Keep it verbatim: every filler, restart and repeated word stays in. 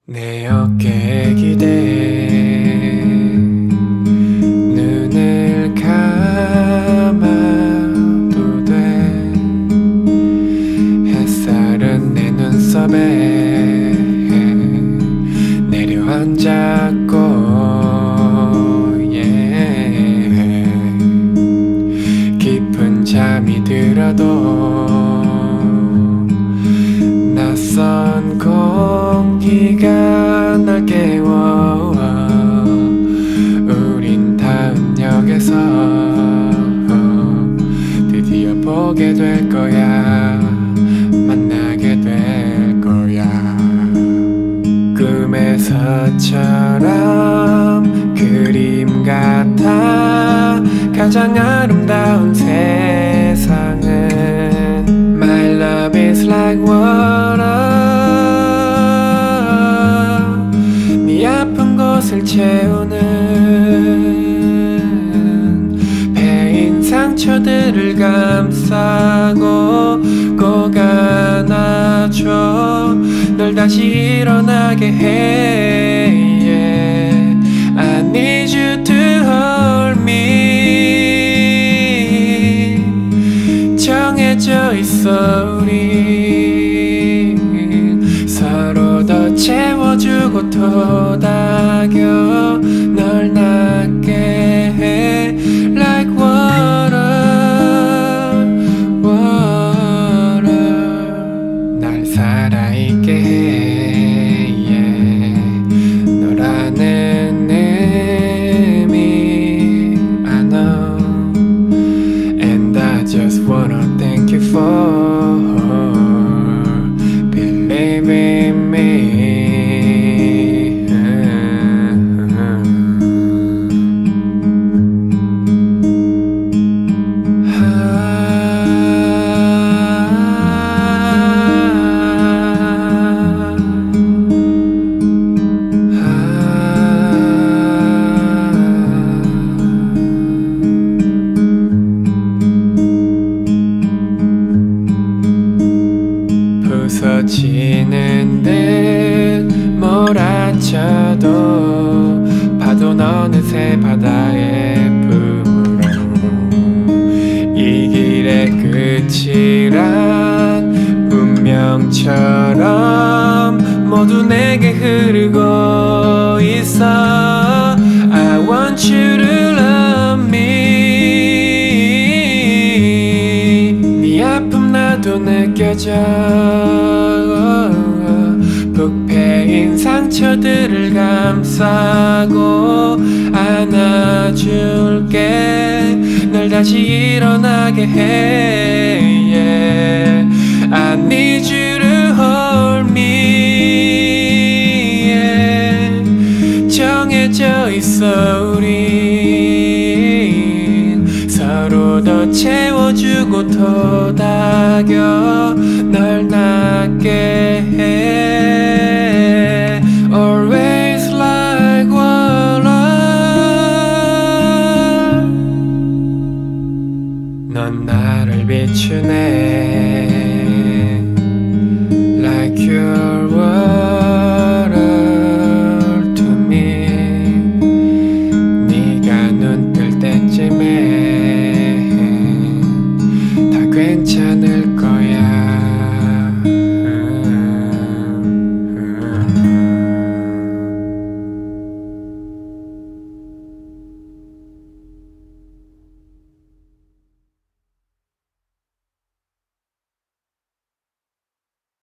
내 어깨에 기대 눈을 감아도 돼. 햇살은 내 눈썹에 내려앉았고 yeah. 깊은 잠이 들어도 낯선 공기가 날 깨워. 우린 다음 역에서 드디어 보게 될 거야. 만나게 될 거야. 꿈에서처럼 그림 같아. 가장 아름다운 세상은 My love is like water. 네 아픈 곳을 채우는 패인 상처들을 감싸고 꼭 안아줘. 널 다시 일어나게 해 yeah. I need you to hold me. 정해져 있어 우린 서로 더 채워주고 토닥여 널 낫게 해 like water, water. 날 살아있게 해 yeah. 너라는 의미 I know. And I just wanna thank you for believing me. 부서지는 듯 몰아쳐도 파도는 어느새 바다에 품으로. 이 길의 끝이란 운명처럼 모두 내게 흐르고 있어. I want you to love me. 네 아픔 나도 느껴져. 부패인 상처들을 감싸고 안아줄게. 널 다시 일어나게 해 yeah. I need you to hold me yeah. 정해져 있어 우린 서로 더 채워주고 토닥여 널 낫게 해.